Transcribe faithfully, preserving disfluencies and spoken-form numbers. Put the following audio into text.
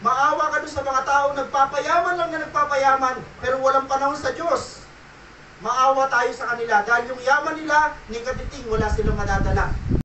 Maawa ka doon sa mga taong nagpapayaman lang na nagpapayaman, pero walang panahon sa Diyos. Maawa tayo sa kanila dahil yung yaman nila, ni katiting, wala silang madadala.